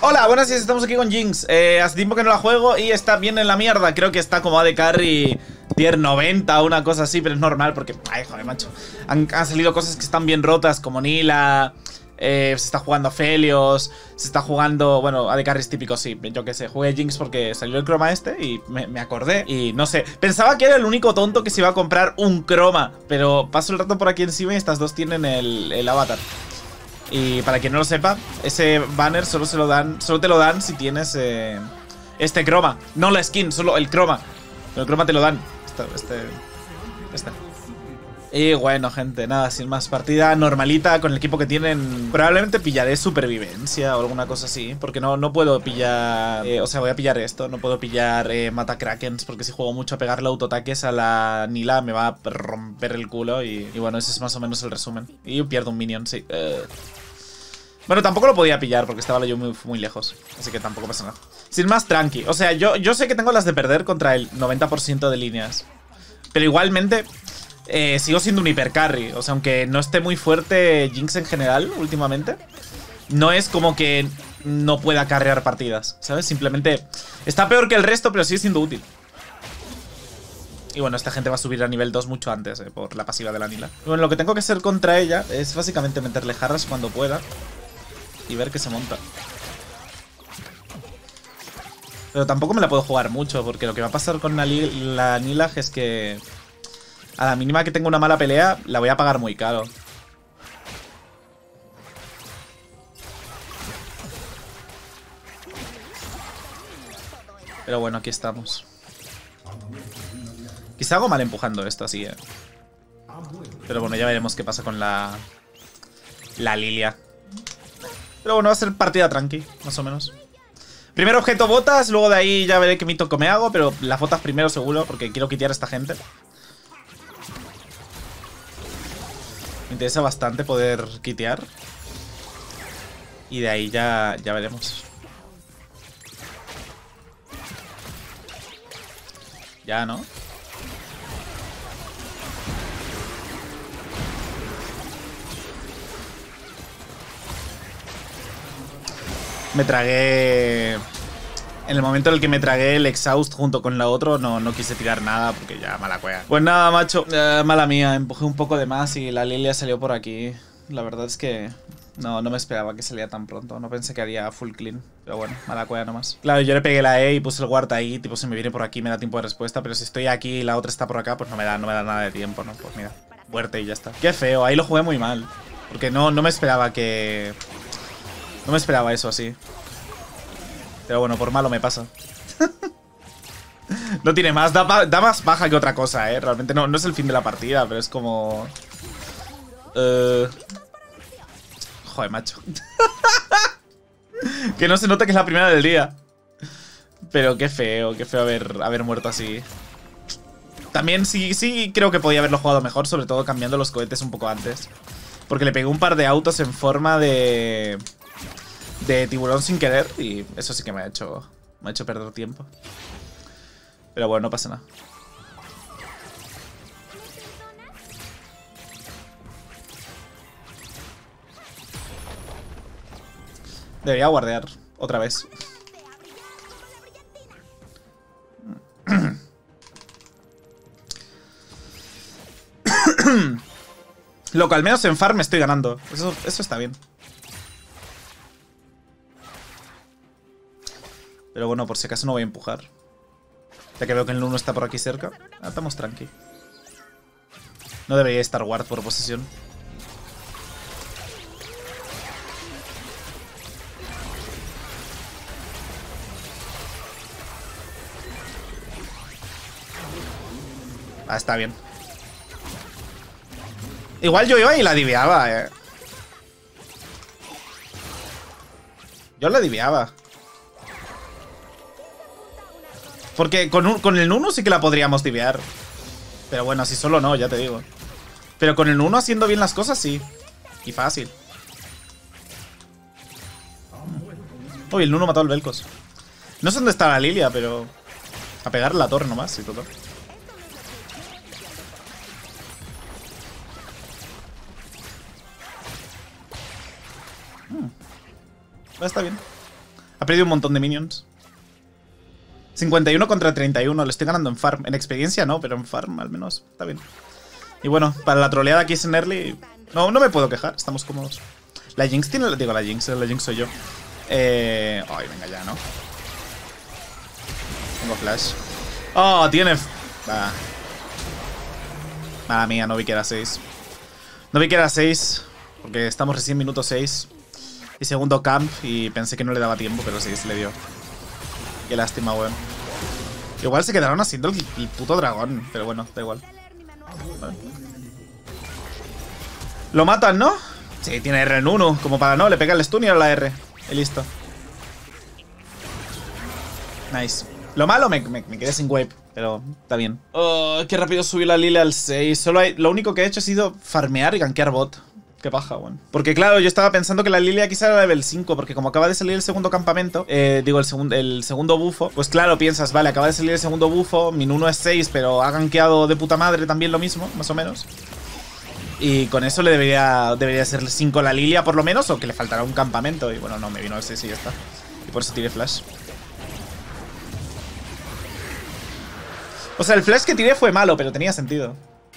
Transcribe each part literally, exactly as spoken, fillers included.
Hola, buenas días, estamos aquí con Jinx. eh, Hace tiempo que no la juego y está bien en la mierda. Creo que está como A D Carry tier noventa o una cosa así, pero es normal porque... Ay, joder, macho. Han, han salido cosas que están bien rotas, como Nila. eh, Se está jugando Felios. Se está jugando... Bueno, A D Carry es típico, sí. Yo qué sé, jugué Jinx porque salió el croma este y me, me acordé. Y no sé, pensaba que era el único tonto que se iba a comprar un croma, pero paso el rato por aquí encima y estas dos tienen el, el avatar. Y para quien no lo sepa, ese banner solo se lo dan, solo te lo dan si tienes eh, este croma. No la skin, solo el croma. El croma te lo dan. Este, este, este. Y bueno, gente, nada, sin más. Partida normalita con el equipo que tienen. Probablemente pillaré supervivencia o alguna cosa así. Porque no, no puedo pillar... Eh, o sea, voy a pillar esto. No puedo pillar eh, mata krakens. Porque si juego mucho a pegarle autoataques a la Nila me va a romper el culo. Y, y bueno, ese es más o menos el resumen. Y pierdo un minion, sí. Uh. Bueno, tampoco lo podía pillar porque estaba yo muy, muy lejos. Así que tampoco pasa nada. Sin más, tranqui. O sea, yo, yo sé que tengo las de perder contra el noventa por ciento de líneas. Pero igualmente... Eh, sigo siendo un hipercarry. O sea, aunque no esté muy fuerte Jinx en general últimamente, no es como que no pueda carrear partidas, ¿sabes? Simplemente está peor que el resto, pero sigue siendo útil. Y bueno, esta gente va a subir a nivel dos mucho antes, eh, por la pasiva de la Nila. Bueno, lo que tengo que hacer contra ella es básicamente meterle jarras cuando pueda y ver que se monta. Pero tampoco me la puedo jugar mucho, porque lo que va a pasar con la, la Nila es que... a la mínima que tenga una mala pelea, la voy a pagar muy caro. Pero bueno, aquí estamos. Quizá hago mal empujando esto así, eh. Pero bueno, ya veremos qué pasa con la... La Lilia. Pero bueno, va a ser partida tranqui, más o menos. Primero objeto botas, luego de ahí ya veré qué mitoco me hago. Pero las botas primero seguro, porque quiero quitear a esta gente. Me interesa bastante poder quitear. Y de ahí ya, ya veremos. Ya, ¿no? Me tragué... En el momento en el que me tragué el exhaust junto con la otra, no, no quise tirar nada porque ya mala cueva. Pues nada, macho, eh, mala mía, empujé un poco de más y la Lilia salió por aquí. La verdad es que no, no me esperaba que saliera tan pronto. No pensé que haría full clean, pero bueno, mala cueva nomás. Claro, yo le pegué la E y puse el ward ahí, tipo si me viene por aquí me da tiempo de respuesta, pero si estoy aquí y la otra está por acá, pues no me da, no me da nada de tiempo, ¿no? Pues mira, muerte y ya está. Qué feo, ahí lo jugué muy mal, porque no, no me esperaba que... No me esperaba eso así. Pero bueno, por malo me pasa. No tiene más, da, da más baja que otra cosa, eh. Realmente no, no es el fin de la partida, pero es como... Uh... Joder, macho. Que no se nota que es la primera del día. Pero qué feo, qué feo haber, haber muerto así. También sí, sí creo que podía haberlo jugado mejor, sobre todo cambiando los cohetes un poco antes. Porque le pegué un par de autos en forma de... de tiburón sin querer y eso sí que me ha hecho me ha hecho perder tiempo. Pero bueno, no pasa nada. Debería guardear otra vez. Loco, al menos en farm estoy ganando. Eso, eso está bien. Pero bueno, por si acaso no voy a empujar. Ya que veo que el uno está por aquí cerca. Ah, estamos tranqui. No debería estar ward por posesión. Ah, está bien. Igual yo iba y la diveaba, eh. Yo la diveaba. Porque con, un, con el uno sí que la podríamos divear. Pero bueno, así solo no, ya te digo. Pero con el uno haciendo bien las cosas, sí. Y fácil. Uy, el uno mató al Vel'Koz. No sé dónde está la Lilia, pero... a pegarle la torre nomás, y todo. Hmm. Está bien. Ha perdido un montón de minions. cincuenta y uno contra treinta y uno. Le estoy ganando en farm. En experiencia no, pero en farm al menos. Está bien. Y bueno, para la troleada aquí es en early... No, no me puedo quejar. Estamos cómodos. La Jinx tiene... Digo, la Jinx. La Jinx soy yo. Eh... Ay, venga ya, ¿no? Tengo flash. Oh, tiene... Ah. Mala mía, no vi que era seis. No vi que era seis. Porque estamos recién minuto seis. Y segundo camp. Y pensé que no le daba tiempo, pero sí, se le dio. Qué lástima, weón. Igual se quedaron haciendo el, el puto dragón. Pero bueno, da igual. Vale. Lo matan, ¿no? Sí, tiene R en uno. Como para no, le pega el stun y ahora la R. Y listo. Nice. Lo malo, me, me, me quedé sin wave. Pero está bien. Oh, qué rápido subió la Lila al seis. Solo hay, lo único que he hecho ha sido farmear y gankear bot. Qué paja, weón. Porque claro, yo estaba pensando que la Lilia quizá era level cinco. Porque como acaba de salir el segundo campamento, eh, digo, el, segun, el segundo bufo. Pues claro, piensas, vale, acaba de salir el segundo bufo. Min uno es seis, pero ha gankeado de puta madre también lo mismo, más o menos. Y con eso le debería, debería ser cinco la Lilia por lo menos. O que le faltará un campamento. Y bueno, no, me vino el seis y ya está. Y por eso tiré flash. O sea, el flash que tiré fue malo, pero tenía sentido.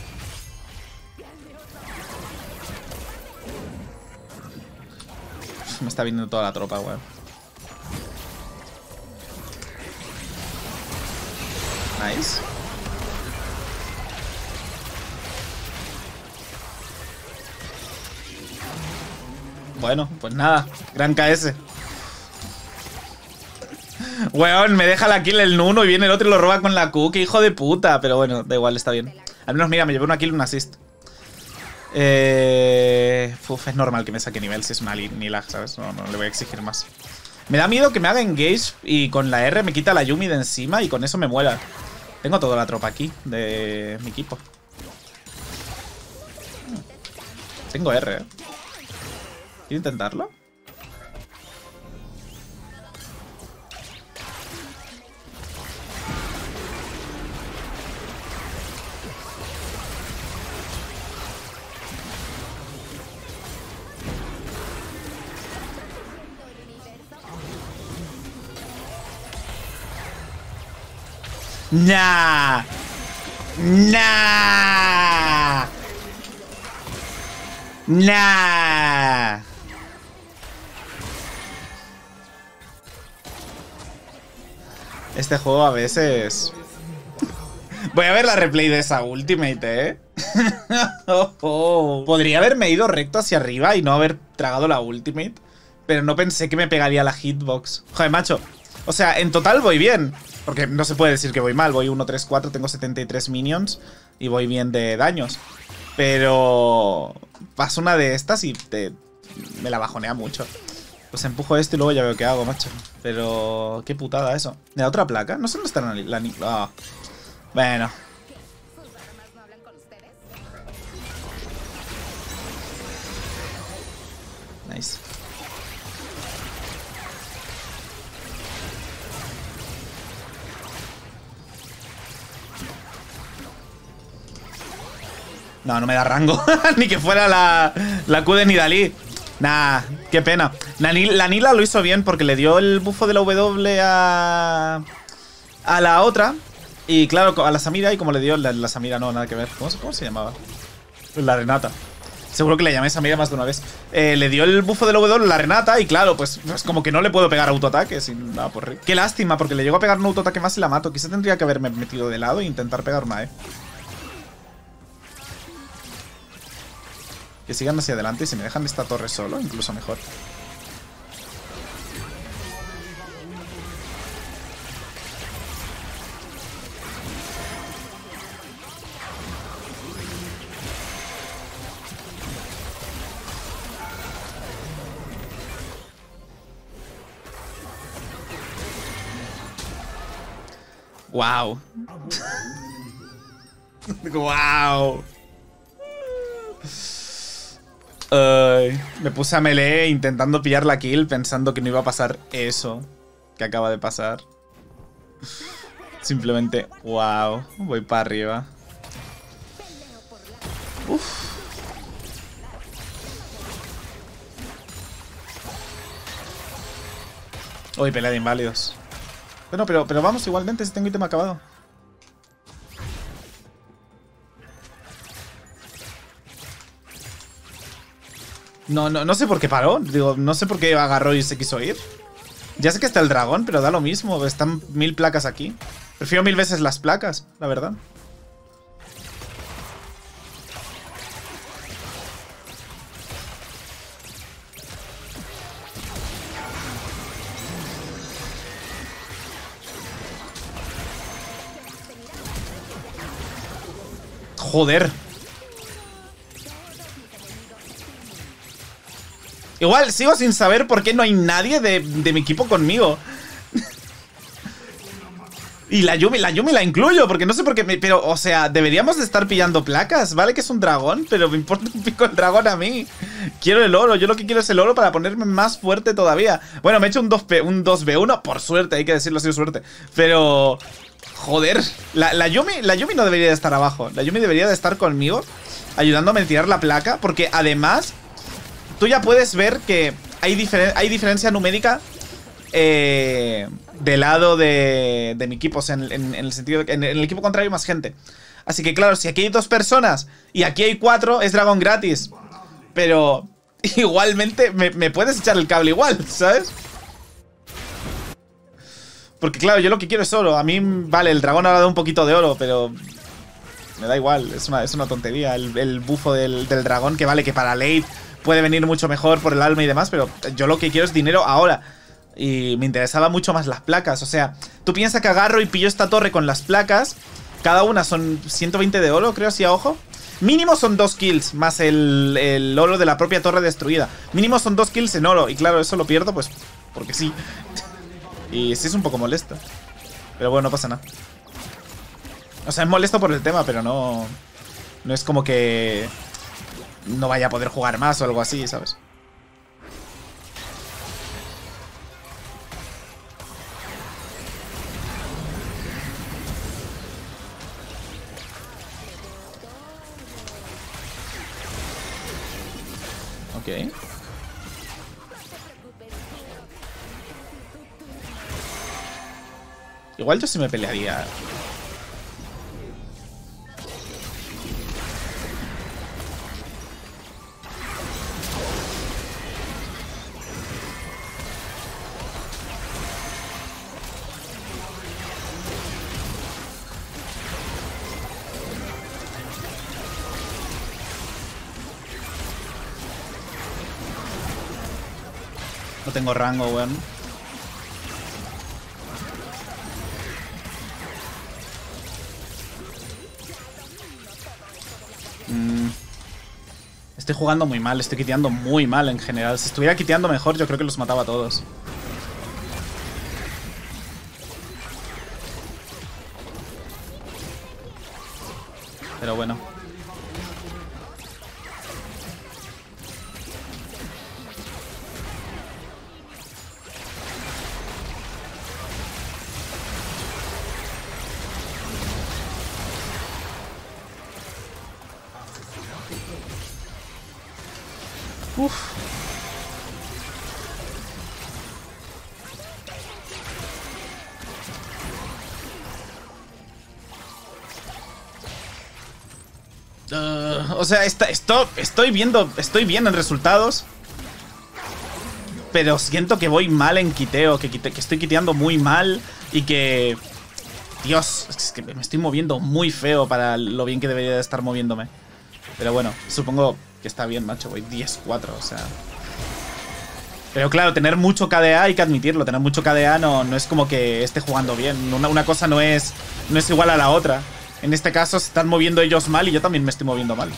Me está viniendo toda la tropa, weón. Nice. Bueno, pues nada. Gran K S. Weón, me deja la kill el Nuno y viene el otro y lo roba con la Q. Qué hijo de puta. Pero bueno, da igual, está bien. Al menos, mira, me llevé una kill y un assist. Eh... Uf, es normal que me saque nivel si es una Nilag, ¿sabes? No, no le voy a exigir más. Me da miedo que me haga engage y con la R me quita la Yumi de encima y con eso me muera. Tengo toda la tropa aquí de mi equipo. Tengo R, ¿eh? ¿Quiero intentarlo? Nah. Nah. Nah. Este juego a veces... Voy a ver la replay de esa ultimate, ¿eh? oh, oh. Podría haberme ido recto hacia arriba y no haber tragado la ultimate. Pero no pensé que me pegaría la hitbox. Joder, macho. O sea, en total voy bien. Porque no se puede decir que voy mal. Voy uno, tres, cuatro, tengo setenta y tres minions. Y voy bien de daños. Pero... paso una de estas y te... me la bajonea mucho. Pues empujo esto y luego ya veo qué hago, macho. Pero... qué putada eso. ¿Me da otra placa? No sé dónde está la... la oh. Bueno. Nice. No, no me da rango. Ni que fuera la, la Q de Nidalee. Nah, qué pena. La, la Nila lo hizo bien porque le dio el bufo de la W a... a la otra. Y claro, a la Samira. Y como le dio la, la Samira, no, nada que ver. ¿Cómo, cómo se llamaba? La Renata. Seguro que le llamé Samira más de una vez. Eh, le dio el bufo de la W a la Renata. Y claro, pues, pues como que no le puedo pegar autoataque sin nada por rey. Qué lástima, porque le llego a pegar un autoataque más y la mato. Quizá tendría que haberme metido de lado e intentar pegar una E. Que sigan hacia adelante y si me dejan esta torre solo, incluso mejor. Wow. Wow. Uh, me puse a melee intentando pillar la kill pensando que no iba a pasar eso que acaba de pasar. Simplemente, wow, voy para arriba. Uf. Uy, pelea de inválidos. Bueno, pero, pero vamos igualmente si tengo ítem acabado. No, no, no sé por qué paró. Digo, no sé por qué agarró y se quiso ir. Ya sé que está el dragón, pero da lo mismo. Están mil placas aquí. Prefiero mil veces las placas, la verdad. Joder. Igual, sigo sin saber por qué no hay nadie de, de mi equipo conmigo. Y la Yumi, la Yumi la incluyo, porque no sé por qué me, pero, o sea, deberíamos de estar pillando placas. Vale que es un dragón, pero me importa un pico el dragón a mí. Quiero el oro, yo lo que quiero es el oro para ponerme más fuerte todavía. Bueno, me he hecho un dos ve uno, por suerte, hay que decirlo, ha sido suerte. Pero... joder, la, la, Yumi, la Yumi no debería de estar abajo. La Yumi debería de estar conmigo, ayudándome a tirar la placa, porque además... tú ya puedes ver que hay, diferen hay diferencia numérica eh, del lado de, de mi equipo. O sea, en, en, en el sentido de que en el equipo contrario hay más gente. Así que claro, si aquí hay dos personas y aquí hay cuatro, es dragón gratis. Pero igualmente me, me puedes echar el cable igual, ¿sabes? Porque claro, yo lo que quiero es oro. A mí, vale, el dragón ahora da un poquito de oro, pero... me da igual, es una, es una tontería el, el bufo del, del dragón, que vale, que para late puede venir mucho mejor por el alma y demás, pero yo lo que quiero es dinero ahora. Y me interesaba mucho más las placas. O sea, tú piensas que agarro y pillo esta torre con las placas. Cada una son ciento veinte de oro, creo, así a ojo. Mínimo son dos kills, más el, el oro de la propia torre destruida. Mínimo son dos kills en oro. Y claro, eso lo pierdo, pues, porque sí. Y sí es un poco molesto. Pero bueno, no pasa nada. O sea, es molesto por el tema, pero no... no es como que... no vaya a poder jugar más o algo así, ¿sabes? Ok. Igual yo sí me pelearía. No tengo rango, weón. Mm. Estoy jugando muy mal, estoy quiteando muy mal en general. Si estuviera quiteando mejor, yo creo que los mataba a todos. Pero bueno. Uf. Uh, o sea, está, esto, estoy viendo, estoy bien en resultados. Pero siento que voy mal en quiteo, que, quite, que estoy quiteando muy mal y que... Dios, es que me estoy moviendo muy feo para lo bien que debería de estar moviéndome. Pero bueno, supongo que está bien, macho. Voy diez cuatro, o sea... Pero claro, tener mucho K D A hay que admitirlo. Tener mucho K D A no, no es como que esté jugando bien. Una, una cosa no es, no es igual a la otra. En este caso se están moviendo ellos mal y yo también me estoy moviendo mal.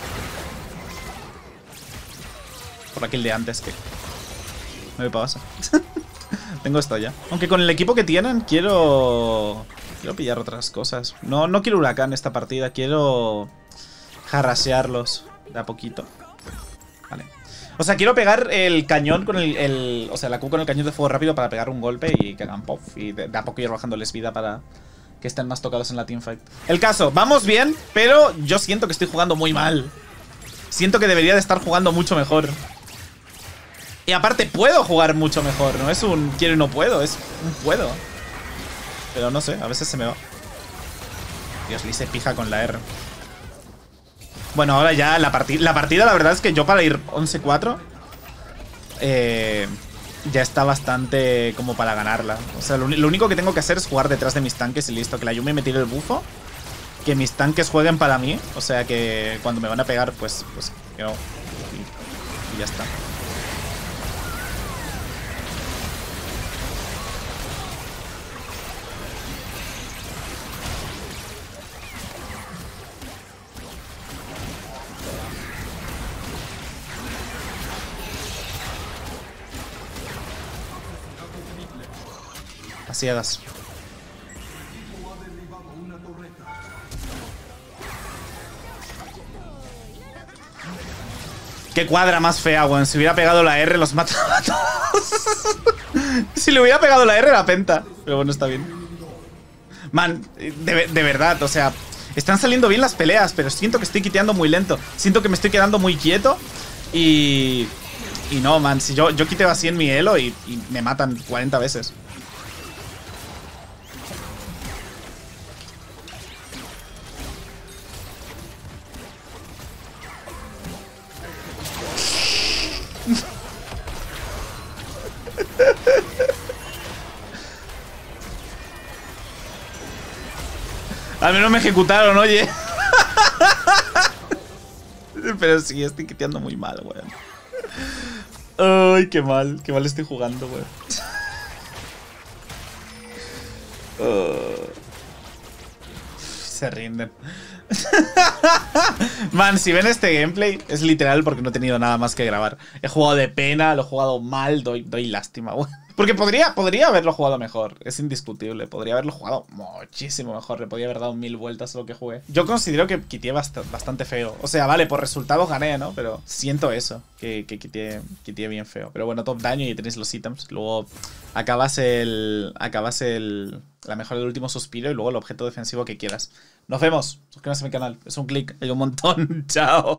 Por aquel de antes que... no me pasa. Tengo esto ya. Aunque con el equipo que tienen quiero... quiero pillar otras cosas. No, no quiero huracán esta partida. Quiero... jarrasearlos de a poquito. Vale. O sea, quiero pegar el cañón con el, el... o sea, la Q con el cañón de fuego rápido para pegar un golpe y que hagan pop. Y de, de a poco ir bajándoles vida para que estén más tocados en la teamfight. El caso, vamos bien, pero yo siento que estoy jugando muy mal. Siento que debería de estar jugando mucho mejor. Y aparte puedo jugar mucho mejor, no es un quiero y no puedo, es un puedo. Pero no sé, a veces se me va. Dios, Lee se pija con la R. Bueno, ahora ya la, partida la partida, la verdad es que yo para ir once cuatro eh, ya está bastante como para ganarla. O sea, lo, lo único que tengo que hacer es jugar detrás de mis tanques y listo. Que la Yuumi me tire el bufo. Que mis tanques jueguen para mí. O sea, que cuando me van a pegar, pues, pues que no. Y, y ya está. A ciegas. Qué cuadra más fea, weón. Si hubiera pegado la R, los mataba a todos. Si le hubiera pegado la R, la penta. Pero bueno, está bien. Man, de, de verdad, o sea, están saliendo bien las peleas, pero siento que estoy quiteando muy lento. Siento que me estoy quedando muy quieto. Y... Y no, man, si yo, yo quiteo así en mi elo y, y me matan cuarenta veces. Al menos me ejecutaron, oye. Pero sí, estoy quiteando muy mal, weón. Ay, qué mal, qué mal estoy jugando, weón. Uh. Se rinden. Man, si ven este gameplay, es literal porque no he tenido nada más que grabar. He jugado de pena, lo he jugado mal, doy, doy lástima, weón. Porque podría, podría haberlo jugado mejor, es indiscutible. Podría haberlo jugado muchísimo mejor, le podría haber dado mil vueltas a lo que jugué. Yo considero que quiteé bast bastante feo. O sea, vale, por resultados gané, ¿no? Pero siento eso, que, que quiteé, quiteé bien feo. Pero bueno, top daño y tenéis los ítems. Luego acabas el... Acabas el... La mejor del último suspiro y luego el objeto defensivo que quieras. Nos vemos. Suscríbanse a mi canal. Es un clic, hay un montón. Chao.